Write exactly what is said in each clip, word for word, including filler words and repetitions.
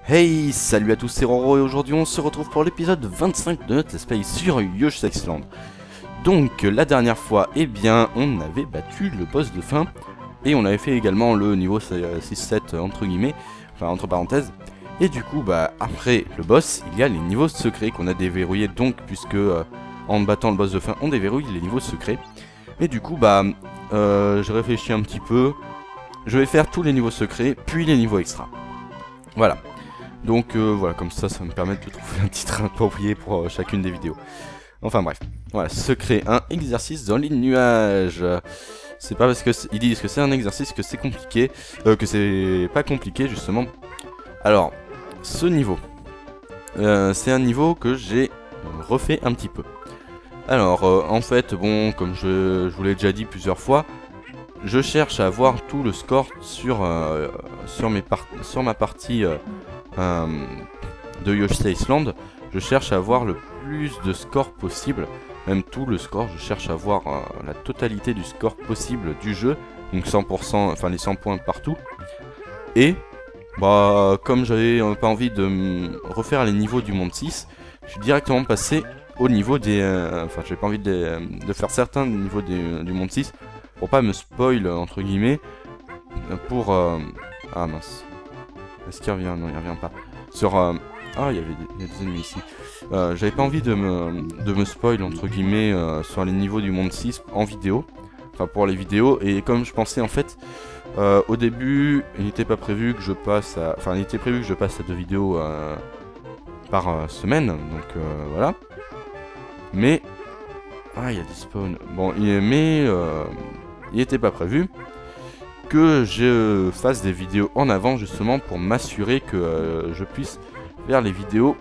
Hey, salut à tous, c'est Roro et aujourd'hui on se retrouve pour l'épisode vingt-cinq de notre let's play sur Yoshi's Island. Donc la dernière fois, eh bien, on avait battu le boss de fin et on avait fait également le niveau six sept entre guillemets, enfin entre parenthèses. Et du coup, bah après le boss, il y a les niveaux secrets qu'on a déverrouillés donc puisque euh, en battant le boss de fin, on déverrouille les niveaux secrets. Et du coup, bah, euh, je réfléchis un petit peu. Je vais faire tous les niveaux secrets, puis les niveaux extra. Voilà. Donc euh, voilà, comme ça, ça va me permettre de trouver un titre approprié pour euh, chacune des vidéos. Enfin bref, voilà, secret un, exercice dans les nuages. C'est pas parce qu'ils disent que c'est un exercice que c'est compliqué, euh, que c'est pas compliqué justement. Alors, ce niveau, euh, c'est un niveau que j'ai refait un petit peu. Alors, euh, en fait, bon, comme je, je vous l'ai déjà dit plusieurs fois, je cherche à avoir tout le score sur, euh, sur, mes par sur ma partie euh, euh, de Yoshi's Island. Je cherche à avoir le plus de score possible, même tout le score. Je cherche à avoir euh, la totalité du score possible du jeu, donc cent pour cent, enfin les cent points partout. Et bah, comme j'avais euh, pas envie de refaire les niveaux du monde six, je suis directement passé au niveau des... Euh, enfin, j'ai pas envie de, de faire certains niveaux des, du monde six, pour pas me spoil entre guillemets, pour... Euh... Ah mince. Est-ce qu'il revient? Non, il revient pas. Sur... Euh... Ah, il y avait des, il y a des ennemis ici. Euh, J'avais pas envie de me, de me spoil entre guillemets euh, sur les niveaux du monde six en vidéo. Enfin, pour les vidéos. Et comme je pensais en fait, euh, au début, il n'était pas prévu que je passe à... Enfin, il était prévu que je passe à deux vidéos euh, par euh, semaine. Donc euh, voilà. Mais... Ah, il y a des spawns. Bon, il... mais... Euh... il n'était pas prévu que je fasse des vidéos en avant justement pour m'assurer que euh, je puisse faire les vidéos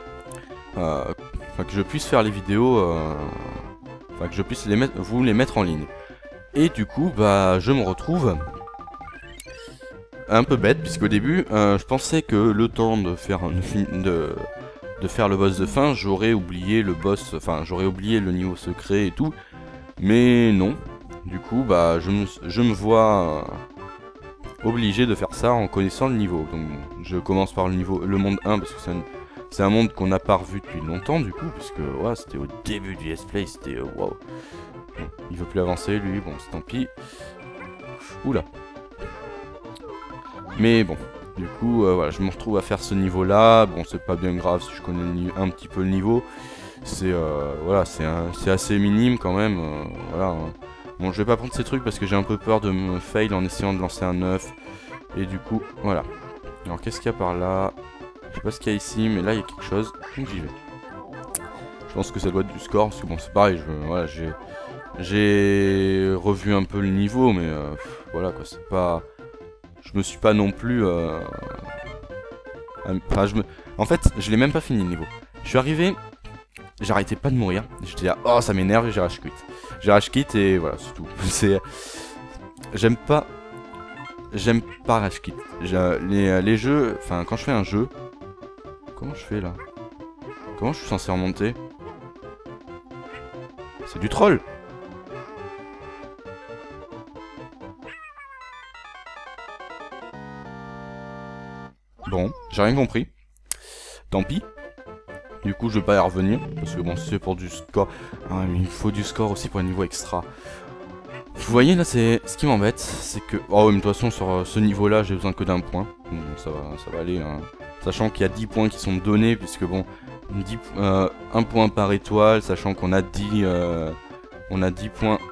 euh, enfin que je puisse faire les vidéos euh, enfin que je puisse les mettre, vous les mettre en ligne. Et du coup bah je me retrouve un peu bête puisqu'au début euh, je pensais que le temps de faire de, de faire le boss de fin, j'aurais oublié le boss, enfin j'aurais oublié le niveau secret et tout, mais non. Du coup, bah, je me, je me vois euh, obligé de faire ça en connaissant le niveau. Donc, je commence par le niveau, le monde un, parce que c'est un, un monde qu'on n'a pas revu depuis longtemps, du coup, parce que ouais, c'était au début du let's play, c'était euh, waouh. Bon, il veut plus avancer, lui, bon, c'est tant pis. Oula. Mais bon, du coup, euh, voilà, je me retrouve à faire ce niveau-là. Bon, c'est pas bien grave si je connais un petit peu le niveau. C'est euh, voilà, c'est assez minime quand même. Euh, voilà. Hein. Bon, je vais pas prendre ces trucs parce que j'ai un peu peur de me fail en essayant de lancer un neuf. Et du coup, voilà. Alors, qu'est-ce qu'il y a par là? Je sais pas ce qu'il y a ici, mais là, il y a quelque chose. Donc, j'y vais. Je pense que ça doit être du score, parce que bon, c'est pareil. Je, voilà, j'ai j'ai revu un peu le niveau, mais euh, voilà, quoi. C'est pas... Je me suis pas non plus... Euh... Enfin, je me... En fait, je l'ai même pas fini le niveau. Je suis arrivé... J'arrêtais pas de mourir. Je disais, oh, ça m'énerve, et j'ai rage quit. J'ai rage quit et voilà, c'est tout. C'est... J'aime pas... J'aime pas rage quit. Les, les jeux... Enfin, quand je fais un jeu... Comment je fais, là? Comment je suis censé remonter? C'est du troll! Bon, j'ai rien compris. Tant pis. Du coup, je vais pas y revenir, parce que bon, c'est pour du score. Ah, mais il faut du score aussi pour un niveau extra. Vous voyez, là, c'est ce qui m'embête, c'est que... Oh, mais de toute façon, sur euh, ce niveau-là, j'ai besoin que d'un point. Bon, ça va, ça va aller, hein. Sachant qu'il y a dix points qui sont donnés, puisque bon, dix, euh, un point par étoile, sachant qu'on a dix... Euh, on a dix points...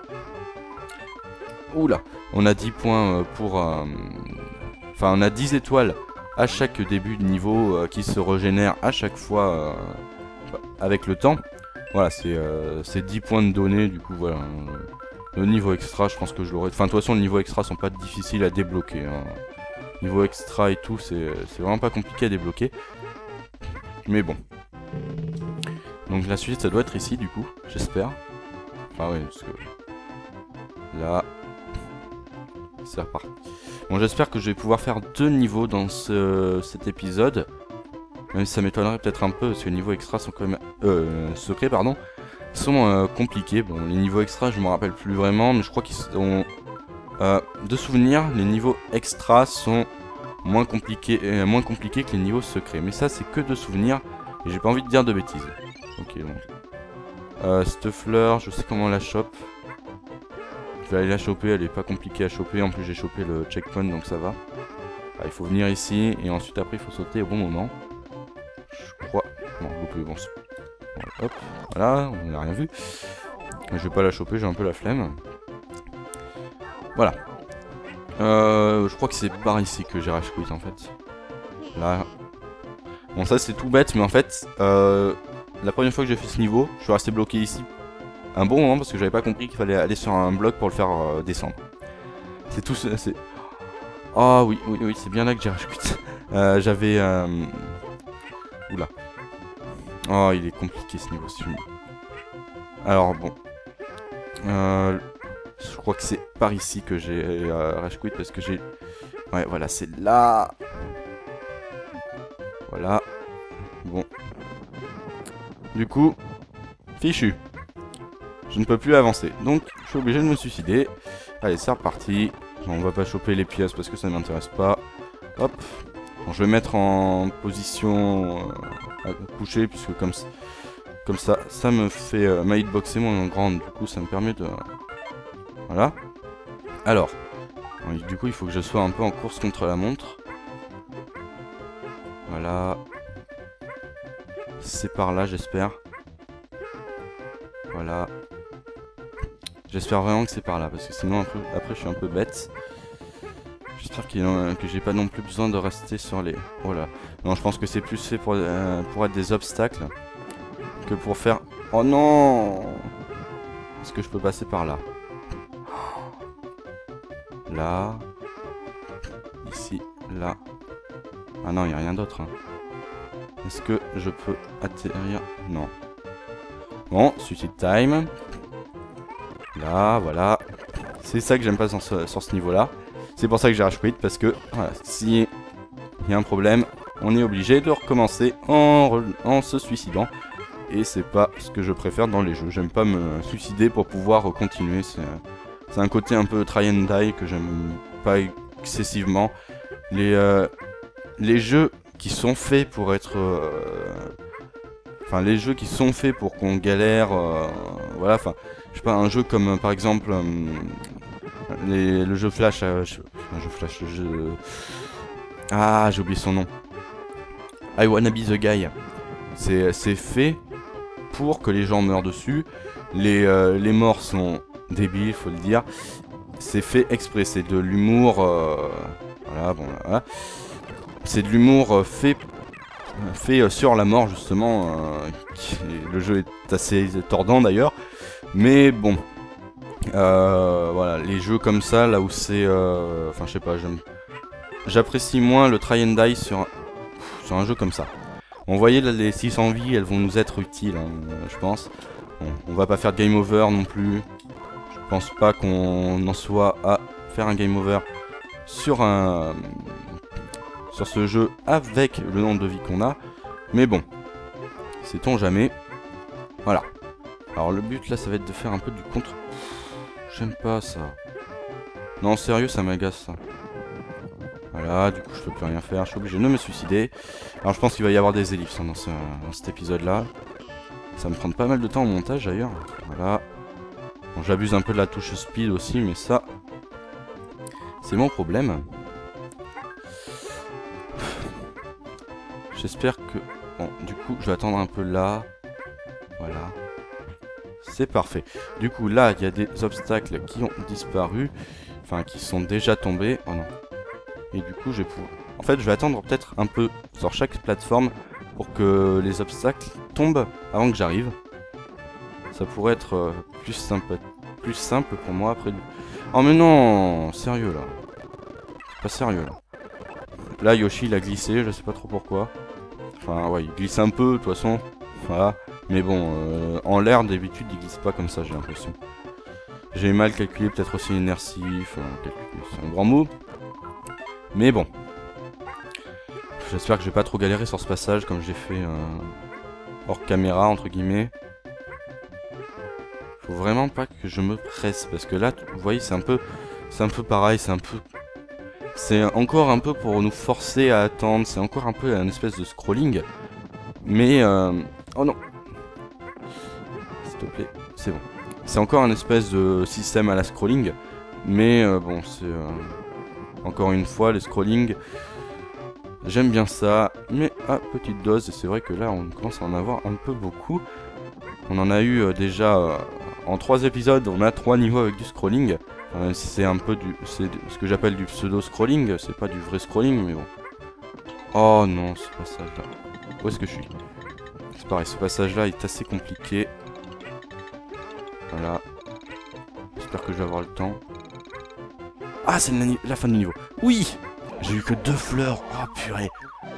Oula! On a dix points pour... Euh, enfin, on a dix étoiles à chaque début de niveau euh, qui se régénère à chaque fois euh, avec le temps. Voilà, c'est euh, dix points de données, du coup voilà. Euh, le niveau extra, je pense que je l'aurai. Enfin, de toute façon, le niveau extra sont pas difficiles à débloquer. Hein. Niveau extra et tout, c'est vraiment pas compliqué à débloquer. Mais bon. Donc la suite, ça doit être ici, du coup, j'espère. Enfin, oui, parce que... Là... C'est reparti. Bon, j'espère que je vais pouvoir faire deux niveaux dans ce, cet épisode. Même si ça m'étonnerait peut-être un peu, parce que les niveaux extra sont quand même... Euh, secrets, pardon. Sont euh, compliqués. Bon, les niveaux extra, je me rappelle plus vraiment, mais je crois qu'ils sont... Euh, de souvenir, les niveaux extra sont moins compliqué, euh, moins compliqué que les niveaux secrets. Mais ça, c'est que de souvenirs. Et j'ai pas envie de dire de bêtises. Ok, donc. Euh, cette fleur, je sais comment on la chope. Je vais aller la choper, elle est pas compliquée à choper. En plus, j'ai chopé le checkpoint, donc ça va. Ah, il faut venir ici, et ensuite, après, il faut sauter au bon moment. Je crois. Non, loupé, bon. Hop, voilà, on n'a rien vu. Je vais pas la choper, j'ai un peu la flemme. Voilà. Euh, je crois que c'est par ici que j'ai rage quit en fait. Là. Bon, ça c'est tout bête, mais en fait, euh, la première fois que j'ai fait ce niveau, je suis resté bloqué ici un bon moment parce que j'avais pas compris qu'il fallait aller sur un bloc pour le faire euh, descendre. C'est tout. C'est. Ah oui, oui, oui, c'est bien là que j'ai rage quit. Euh, j'avais. Euh... Oula. Oh, il est compliqué ce niveau-ci. Alors bon. Euh, je crois que c'est par ici que j'ai euh, rage quit parce que j'ai... Ouais, voilà, c'est là. Voilà. Bon. Du coup, fichu. Je ne peux plus avancer. Donc, je suis obligé de me suicider. Allez, c'est reparti. Bon, on va pas choper les pièces parce que ça ne m'intéresse pas. Hop. Bon, je vais mettre en position euh, à coucher puisque comme ça... Comme ça, ça me fait euh, ma hitboxer moins grande, du coup ça me permet de... Voilà. Alors, du coup il faut que je sois un peu en course contre la montre. Voilà. C'est par là j'espère. Voilà. J'espère vraiment que c'est par là, parce que sinon après, après je suis un peu bête. J'espère que, que j'ai pas non plus besoin de rester sur les... Voilà. Non, je pense que c'est plus fait pour, euh, pour être des obstacles. Que pour faire... Oh non! Est-ce que je peux passer par là? Là. Ici. Là. Ah non, il n'y a rien d'autre. Hein. Est-ce que je peux atterrir? Non. Bon, suicide time. Là, voilà. C'est ça que j'aime pas sur ce, sur ce niveau-là. C'est pour ça que j'ai rage quit, parce que voilà, si il y a un problème, on est obligé de recommencer en, en se suicidant. Et c'est pas ce que je préfère dans les jeux. J'aime pas me suicider pour pouvoir continuer. C'est un côté un peu try and die que j'aime pas excessivement. Les, euh, les jeux qui sont faits pour être... Euh, enfin, les jeux qui sont faits pour qu'on galère... Euh, voilà, enfin, je sais pas, un jeu comme euh, par exemple... Euh, les, le jeu Flash... Euh, je, un jeu Flash, le jeu... Ah, j'ai oublié son nom. I Wanna Be The Guy. C'est fait... pour que les gens meurent dessus. Les, euh, les morts sont débiles, faut le dire. C'est fait exprès, c'est de l'humour... Euh, voilà, bon, voilà. C'est de l'humour euh, fait, fait euh, sur la mort, justement. Euh, qui, le jeu est assez tordant, d'ailleurs. Mais bon. Euh, voilà, les jeux comme ça, là où c'est... Euh, enfin, je sais pas, j'aime... J'apprécie moins le try and die sur, sur un jeu comme ça. Bon, vous voyez, là, les six cents vies, elles vont nous être utiles, hein, je pense. Bon, on va pas faire de game over non plus. Je pense pas qu'on en soit à faire un game over sur un... sur ce jeu avec le nombre de vies qu'on a. Mais bon, sait-on jamais. Voilà. Alors le but là, ça va être de faire un peu du contre... J'aime pas ça. Non, sérieux, ça m'agace ça. Voilà, du coup je peux plus rien faire, je suis obligé de me suicider. Alors je pense qu'il va y avoir des ellipses hein, dans, ce, dans cet épisode là. Ça va me prendre pas mal de temps au montage d'ailleurs. Voilà. Bon, j'abuse un peu de la touche speed aussi, mais ça... c'est mon problème. J'espère que... Bon, du coup je vais attendre un peu là. Voilà. C'est parfait. Du coup là, il y a des obstacles qui ont disparu. Enfin, qui sont déjà tombés. Oh non. Et du coup, je vais pouvoir... En fait, je vais attendre peut-être un peu sur chaque plateforme pour que les obstacles tombent avant que j'arrive. Ça pourrait être euh, plus simple, plus simple pour moi après. Oh mais non, sérieux là. C'est pas sérieux là. Là, Yoshi, il a glissé, je sais pas trop pourquoi. Enfin, ouais, il glisse un peu, de toute façon. Voilà. Mais bon, euh, en l'air, d'habitude, il glisse pas comme ça, j'ai l'impression. J'ai mal calculé, peut-être aussi l'inertie. Enfin, c'est un grand mot. Mais bon. J'espère que je vais pas trop galérer sur ce passage comme j'ai fait euh, hors caméra, entre guillemets. Faut vraiment pas que je me presse. Parce que là, vous voyez, c'est un peu... C'est un peu pareil, c'est un peu... c'est encore un peu pour nous forcer à attendre, c'est encore un peu un espèce de scrolling. Mais... Euh... Oh non. S'il te plaît, c'est bon. C'est encore un espèce de système à la scrolling. Mais euh, bon, c'est... Euh... Encore une fois, les scrolling... J'aime bien ça, mais à petite dose. Et c'est vrai que là, on commence à en avoir un peu beaucoup. On en a eu euh, déjà... Euh... En trois épisodes, on a trois niveaux avec du scrolling. Même si c'est un peu du... C'est ce que j'appelle du pseudo-scrolling. C'est pas du vrai scrolling, mais bon. Oh non, ce passage-là. Où est-ce que je suis? C'est pareil, ce passage-là est assez compliqué. Voilà. J'espère que je vais avoir le temps. Ah, c'est la, la fin du niveau. Oui! J'ai eu que deux fleurs. Oh, purée.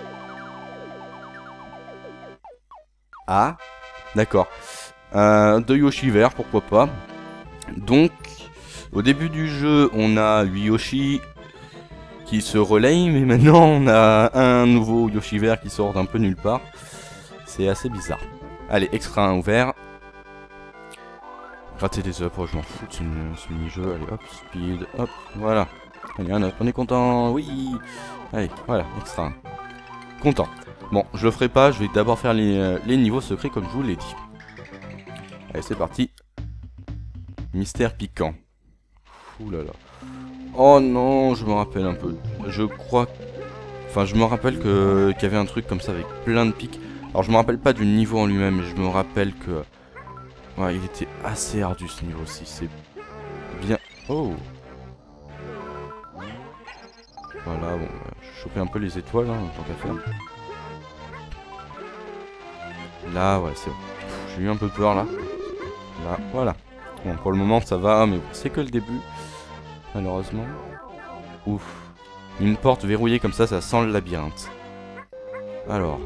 Ah, d'accord. Euh, de Yoshi vert, pourquoi pas. Donc, au début du jeu, on a huit Yoshi qui se relayent, mais maintenant on a un nouveau Yoshi vert qui sort d'un peu nulle part. C'est assez bizarre. Allez, extra un ouvert. Gratter des œufs, oh, je m'en fous de ce, ce mini-jeu. Allez, hop, speed, hop, voilà. Allez, un œuf, on est content, oui. Allez, voilà, extra un. Content. Bon, je le ferai pas, je vais d'abord faire les, les niveaux secrets comme je vous l'ai dit. Allez, c'est parti. Mystère piquant. Ouh là là. Oh non, je me rappelle un peu. Je crois... Enfin, je me rappelle que qu'il y avait un truc comme ça avec plein de pics. Alors, je me rappelle pas du niveau en lui-même, mais je me rappelle que... Ouais, il était assez ardu ce niveau aussi. C'est bien... Oh. Voilà, bon, je chopais un peu les étoiles, hein, tant qu'à faire. Là, ouais, c'est bon. J'ai eu un peu peur, là. Là, voilà. Bon, pour le moment, ça va, mais bon, c'est que le début. Malheureusement. Ouf. Une porte verrouillée comme ça, ça sent le labyrinthe. Alors.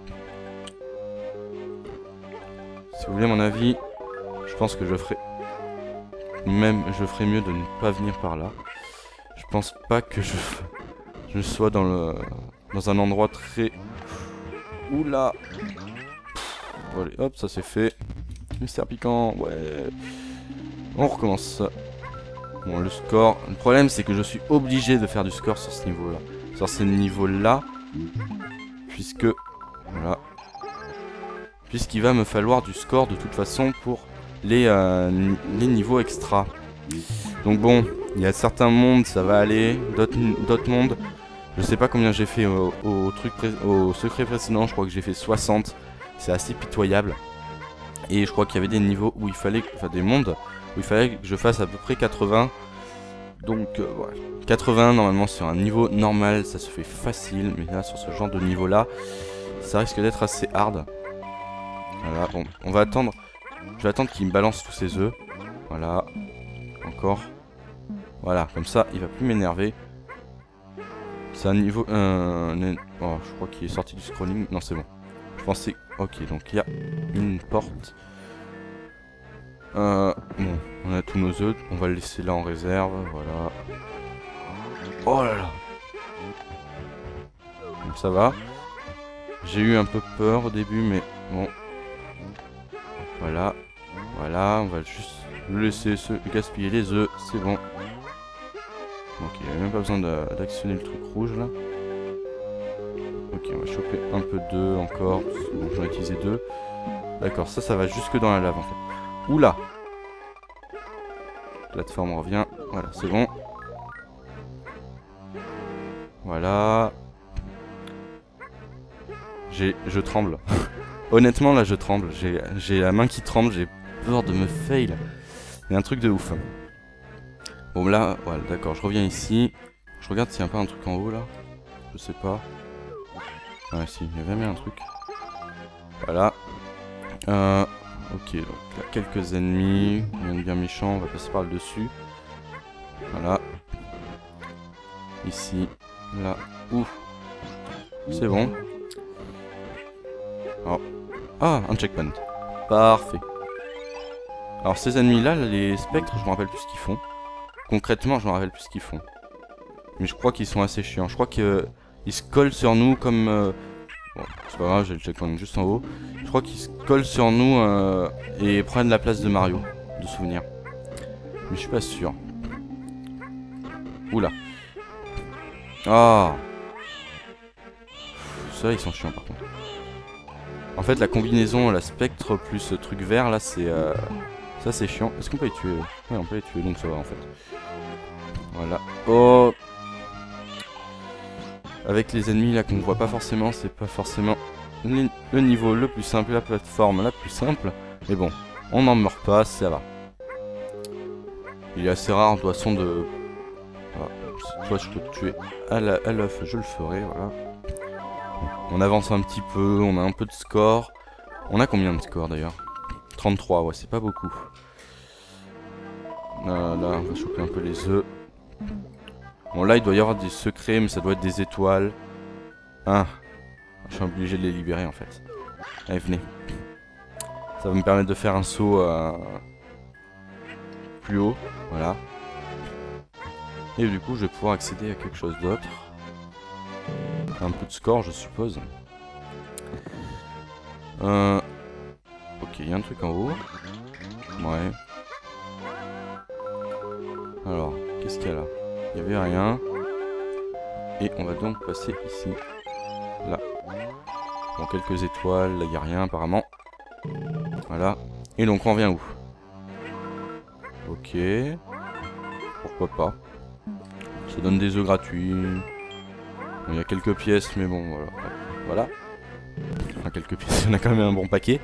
Si vous voulez mon avis, je pense que je ferai... Même, je ferais mieux de ne pas venir par là. Je pense pas que je... Je sois dans le... Dans un endroit très... Oula. Bon, allez, hop, ça c'est fait. Mystère piquant, ouais. On recommence. Bon, le score. Le problème, c'est que je suis obligé de faire du score sur ce niveau-là. Sur ce niveau-là. Puisque... Voilà. Puisqu'il va me falloir du score de toute façon pour les, euh, les niveaux extra. Donc bon, il y a certains mondes, ça va aller. D'autres mondes, je sais pas combien j'ai fait au, au, truc au secret précédent. Je crois que j'ai fait soixante. C'est assez pitoyable. Et je crois qu'il y avait des niveaux où il fallait... Enfin, des mondes où il fallait que je fasse à peu près quatre-vingts. Donc, euh, ouais. quatre-vingts, normalement, sur un niveau normal, ça se fait facile. Mais là, sur ce genre de niveau-là, ça risque d'être assez hard. Voilà, bon, on va attendre. Je vais attendre qu'il me balance tous ses œufs. Voilà. Encore. Voilà, comme ça, il va plus m'énerver. C'est un niveau... Euh, oh, je crois qu'il est sorti du scrolling. Non, c'est bon. Je pensais... Ok, donc il y a une porte. Euh, bon, on a tous nos œufs. On va le laisser là en réserve. Voilà. Oh là là. Donc ça va. J'ai eu un peu peur au début, mais bon. Voilà. Voilà, on va juste le laisser se gaspiller les œufs. C'est bon. Ok, il n'y a même pas besoin d'actionner le truc rouge là. Ok, on va choper un peu d'œufs encore. Bon, j'en ai utilisé deux. D'accord, ça, ça va jusque dans la lave en fait. Oula! Plateforme revient. Voilà, c'est bon. Voilà. J'ai, je tremble. Honnêtement, là, je tremble. J'ai la main qui tremble. J'ai peur de me fail. Il y a un truc de ouf. Bon, là, voilà, d'accord. Je reviens ici. Je regarde s'il n'y a pas un truc en haut là. Je sais pas. Ah si, il y avait bien un truc. Voilà. Euh, ok, donc là, quelques ennemis. Il y en a bien méchants, on va passer par le dessus. Voilà. Ici, là, ouf. C'est bon. Oh. Ah, un checkpoint. Parfait. Alors ces ennemis-là, les spectres, je me rappelle plus ce qu'ils font. Concrètement, je me rappelle plus ce qu'ils font. Mais je crois qu'ils sont assez chiants. Je crois qu'ils euh, se collent sur nous comme... Euh... Bon, c'est pas grave, j'ai le checkpoint juste en haut. Je crois qu'ils se collent sur nous euh, et prennent la place de Mario, de souvenir. Mais je suis pas sûr. Oula. Ah. Ça, ils sont chiants par contre. En fait, la combinaison, la spectre plus ce truc vert là, c'est... Euh... Ça, c'est chiant. Est-ce qu'on peut les tuer? Ouais, on peut les tuer, donc ça va en fait. Voilà. Oh. Avec les ennemis là qu'on voit pas forcément, c'est pas forcément le niveau le plus simple, la plateforme la plus simple. Mais bon, on n'en meurt pas, ça va. Il est assez rare de toute façon de... Voilà. Si toi je peux te tuer à l'œuf, je le ferai, voilà. On avance un petit peu, on a un peu de score. On a combien de score d'ailleurs? trente-trois, ouais, c'est pas beaucoup. Euh, là, on va choper un peu les œufs. Bon, là, il doit y avoir des secrets, mais ça doit être des étoiles. Ah, je suis obligé de les libérer en fait. Allez, venez. Ça va me permettre de faire un saut euh, plus haut, voilà. Et du coup, je vais pouvoir accéder à quelque chose d'autre. Un peu de score, je suppose. Euh... Ok, il y a un truc en haut. Ouais. Alors, qu'est-ce qu'il y a là? Il n'y avait rien. Et on va donc passer ici. Là. Bon, quelques étoiles. Là, il n'y a rien apparemment. Voilà. Et donc, on vient où? Ok. Pourquoi pas. Ça donne des œufs gratuits. Bon, il y a quelques pièces, mais bon, voilà. Voilà. Enfin, quelques pièces, il y en a quand même un bon paquet.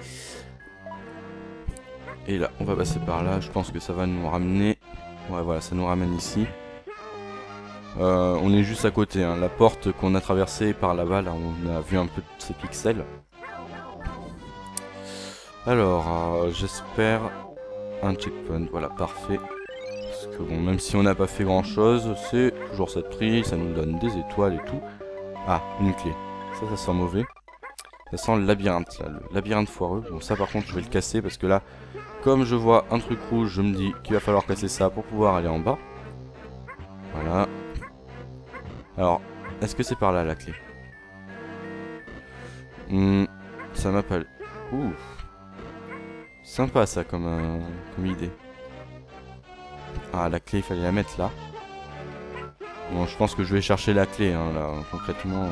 Et là, on va passer par là. Je pense que ça va nous ramener... Ouais, voilà, ça nous ramène ici. Euh, on est juste à côté, hein. La porte qu'on a traversée par là-bas, là, on a vu un peu de ces pixels. Alors, euh, j'espère un checkpoint. Voilà, parfait. Parce que bon, même si on n'a pas fait grand-chose, c'est toujours cette prise, ça nous donne des étoiles et tout. Ah, une clé. Ça, ça sent mauvais. Ça sent le labyrinthe, là, le labyrinthe foireux. Bon, ça, par contre, je vais le casser parce que là, comme je vois un truc rouge, je me dis qu'il va falloir casser ça pour pouvoir aller en bas. Voilà. Alors, est-ce que c'est par là la clé? hmm, Ça m'a pas... Ouh. Sympa ça comme, euh, comme idée. Ah, la clé, il fallait la mettre là. Bon, je pense que je vais chercher la clé, hein, là, concrètement.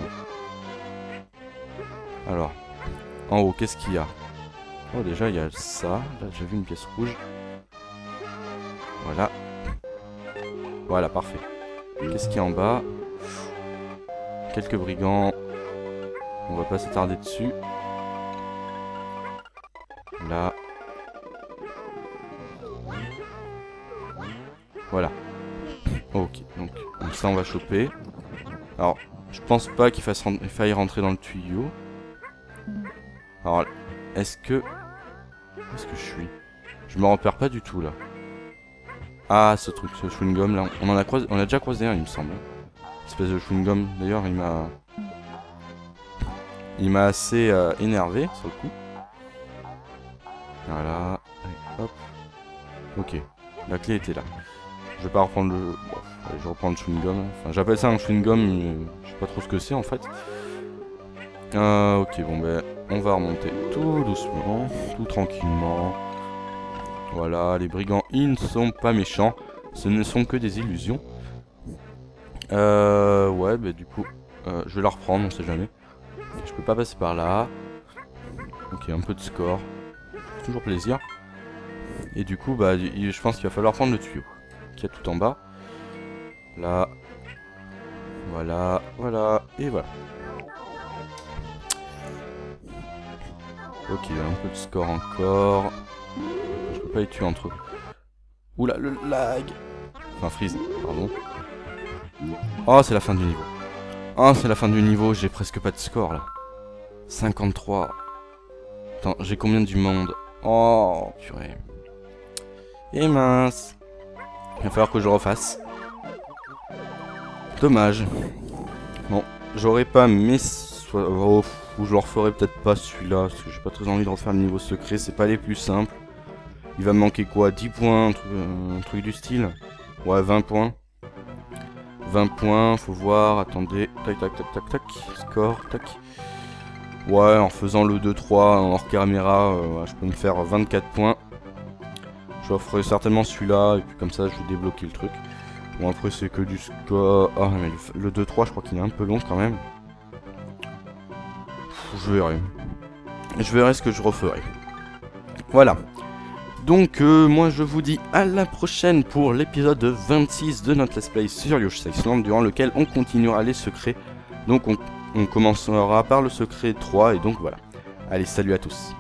Alors, en haut, qu'est-ce qu'il y a? Oh, déjà, il y a ça. Là, j'ai vu une pièce rouge. Voilà. Voilà, parfait. Qu'est-ce qu'il y a en bas? Quelques brigands. On va pas s'attarder dessus. Là. Voilà. Ok, donc, donc ça on va choper. Alors, je pense pas qu'il fasse il faille rentrer dans le tuyau. Alors, est-ce que... Où est-ce que je suis? Je me repère pas du tout là. Ah, ce truc, ce chewing-gum là. On en a croisé, on a déjà croisé un, il me semble. Espèce de chewing-gum. D'ailleurs, il m'a... Il m'a assez euh, énervé sur le coup. Voilà. Allez, hop. Ok. La clé était là. Je vais pas reprendre le... Bon, allez, je reprends le chewing-gum. Enfin, j'appelle ça un chewing-gum, mais je sais pas trop ce que c'est en fait. Euh, ok, bon ben, on va remonter tout doucement, tout tranquillement. Voilà, les brigands, ils ne sont pas méchants. Ce ne sont que des illusions. Euh, ouais, bah du coup, euh, je vais la reprendre, on sait jamais. Je peux pas passer par là. Ok, un peu de score. Toujours plaisir. Et du coup, bah, je pense qu'il va falloir prendre le tuyau. Qui est tout en bas. Là. Voilà, voilà, et voilà. Ok, il y a un peu de score encore. Je peux pas les tuer entre eux. Oula, le lag. Enfin, freeze, pardon. Oh, c'est la fin du niveau. Oh, c'est la fin du niveau, j'ai presque pas de score là. cinquante-trois. Attends, j'ai combien du monde? Oh, purée. Et mince. Il va falloir que je refasse. Dommage. Bon, j'aurais pas mes... Oh, ou je le referai peut-être pas celui-là, parce que j'ai pas très envie de refaire le niveau secret, c'est pas les plus simples. Il va me manquer quoi? dix points, un truc, un truc du style. Ouais, vingt points. vingt points, faut voir, attendez. Tac, tac, tac, tac, tac. Score, tac. Ouais, en faisant le deux trois en hors caméra, euh, je peux me faire vingt-quatre points. Je ferai certainement celui-là, et puis comme ça, je vais débloquer le truc. Bon après c'est que du score. Ah mais le, le deux trois je crois qu'il est un peu long quand même. Pff, je verrai. Je verrai ce que je referai. Voilà. Donc euh, moi je vous dis à la prochaine pour l'épisode vingt-six de notre let's play sur Yoshi's Island, durant lequel on continuera les secrets. Donc on, on commencera par le secret trois et donc voilà. Allez, salut à tous.